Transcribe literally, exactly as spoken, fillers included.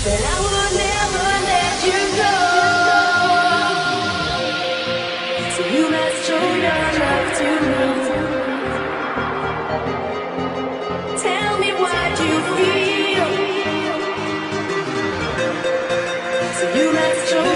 that I will never let you go. So you must show your love to me. Tell me what you feel. So you must show